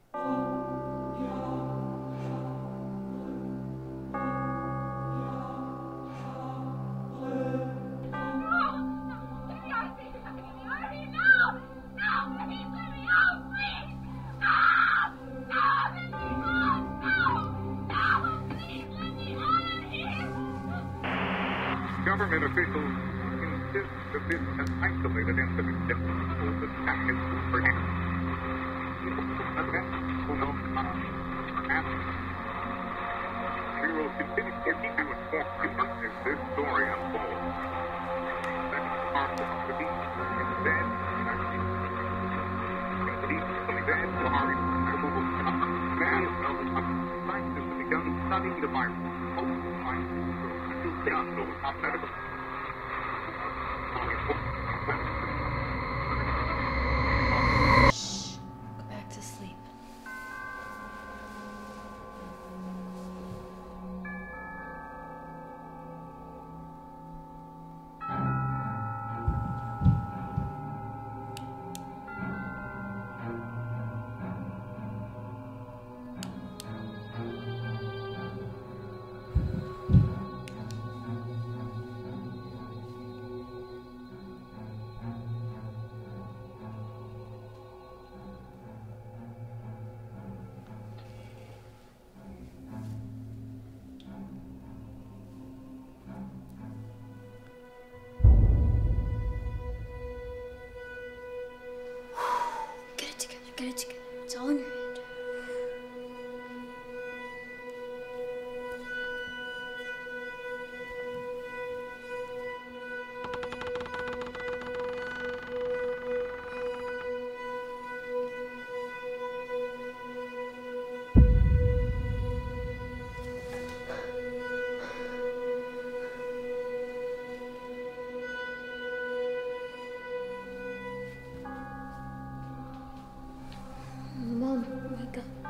Government officials insist that this is an isolated incident that was attacked perhaps. Who knows? Perhaps. We will continue to keep you informed as this story unfolds. That is part of the beat. Instead, man scientists have begun studying the virus. Shh. Go back to sleep. Get it together. It's all in your head. Mom, wake up.